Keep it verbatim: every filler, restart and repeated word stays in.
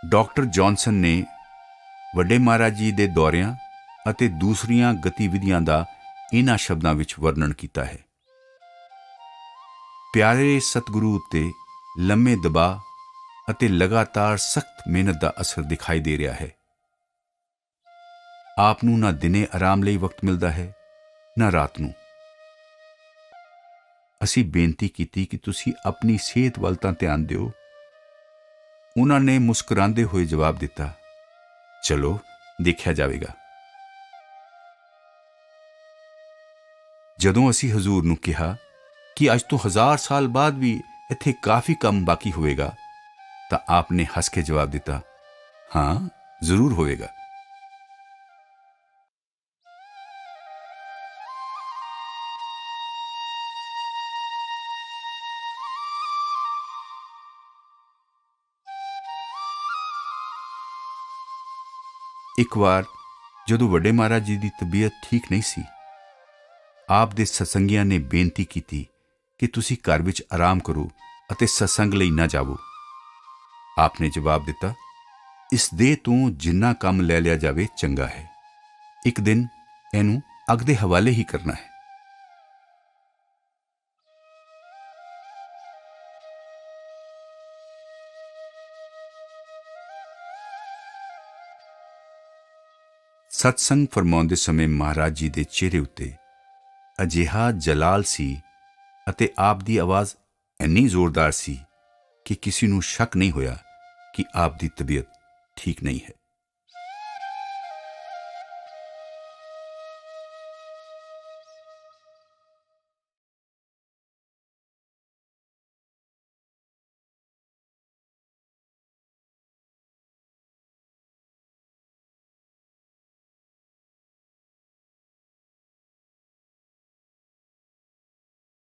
Doctor Johnson ਨੇ ਵੱਡੇ ਮਹਾਰਾਜ ਜੀ ਦੇ ਦੌਰਿਆਂ ਅਤੇ ਦੂਸਰੀਆਂ ਗਤੀਵਿਧੀਆਂ ਦਾ ਇਹਨਾਂ ਸ਼ਬਦਾਂ ਵਿੱਚ ਵਰਣਨ ਕੀਤਾ ਹੈ। ਪਿਆਰੇ ਸਤਿਗੁਰੂ ਉੱਤੇ ਲੰਮੇ ਦਬਾਅ ਅਤੇ ਲਗਾਤਾਰ ਸਖਤ ਮਿਹਨਤ ਦਾ ਅਸਰ ਦਿਖਾਈ ਦੇ ਰਿਹਾ ਹੈ। ਆਪ ਨੂੰ ਨਾ ਦਿਨੇ ਆਰਾਮ ਲਈ ਵਕਤ ਮਿਲਦਾ ਹੈ, ਨਾ ਰਾਤ ਨੂੰ। ਅਸੀਂ ਬੇਨਤੀ ਕੀਤੀ ਕਿ ਤੁਸੀਂ ਆਪਣੀ ਸਿਹਤ ਵੱਲ ਤਾਂ ਧਿਆਨ ਦਿਓ। ਉਹਨਾਂ ਨੇ ਮੁਸਕਰਾਉਂਦੇ ਹੋਏ ਜਵਾਬ ਦਿੱਤਾ, ਚਲੋ ਦੇਖਿਆ ਜਾਵੇਗਾ। ਜਦੋਂ ਅਸੀਂ ਹਜ਼ੂਰ ਨੂੰ ਕਿਹਾ ਕਿ ਅੱਜ ਤੋਂ ਹਜ਼ਾਰ ਸਾਲ ਬਾਅਦ ਵੀ ਇੱਥੇ ਕਾਫੀ ਕੰਮ ਬਾਕੀ ਹੋਵੇਗਾ, ਤਾਂ ਆਪ ਨੇ ਹੱਸ ਕੇ ਜਵਾਬ ਦਿੱਤਾ, ਹਾਂ ਜ਼ਰੂਰ ਹੋਵੇਗਾ। ਇੱਕ ਵਾਰ ਜਦੋਂ ਵੱਡੇ ਮਹਾਰਾਜ ਜੀ ਦੀ ਤਬੀਅਤ ਠੀਕ ਨਹੀਂ ਸੀ, ਆਪ ਦੇ ਸਤਸੰਗੀਆਂ ਨੇ ਬੇਨਤੀ ਕੀਤੀ ਕਿ ਤੁਸੀਂ ਘਰ ਵਿੱਚ ਆਰਾਮ ਕਰੋ ਅਤੇ ਸਤਸੰਗ ਲਈ ਨਾ ਜਾਵੋ। ਆਪ ਨੇ ਜਵਾਬ ਦਿੱਤਾ, ਇਸ ਦੇਹ ਤੋਂ ਜਿੰਨਾ ਕੰਮ ਲੈ ਲਿਆ ਜਾਵੇ ਚੰਗਾ ਹੈ। ਇੱਕ ਦਿਨ ਇਹਨੂੰ ਅੱਗ ਦੇ ਹਵਾਲੇ ਹੀ ਕਰਨਾ ਹੈ। ਸਤਸੰਗ ਫਰਮਾਉਂਦੇ ਸਮੇਂ ਮਹਾਰਾਜ ਜੀ ਦੇ ਚਿਹਰੇ ਉੱਤੇ ਅਜਿਹਾ ਜਲਾਲ ਸੀ ਅਤੇ ਆਪ ਦੀ ਆਵਾਜ਼ ਇੰਨੀ ਜ਼ੋਰਦਾਰ ਸੀ ਕਿ ਕਿਸੇ ਨੂੰ ਸ਼ੱਕ ਨਹੀਂ ਹੋਇਆ ਕਿ ਆਪ ਦੀ ਤਬੀਅਤ ਠੀਕ ਨਹੀਂ ਹੈ।